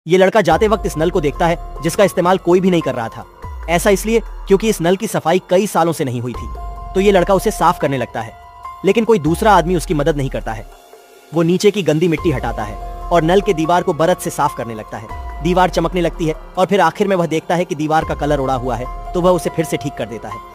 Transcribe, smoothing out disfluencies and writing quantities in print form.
ये लड़का जाते वक्त इस नल को देखता है जिसका इस्तेमाल कोई भी नहीं कर रहा था। ऐसा इसलिए क्योंकि इस नल की सफाई कई सालों से नहीं हुई थी। तो ये लड़का उसे साफ करने लगता है, लेकिन कोई दूसरा आदमी उसकी मदद नहीं करता है। वो नीचे की गंदी मिट्टी हटाता है और नल के दीवार को बरद से साफ करने लगता है। दीवार चमकने लगती है और फिर आखिर में वह देखता है कि दीवार का कलर उड़ा हुआ है, तो वह उसे फिर से ठीक कर देता है।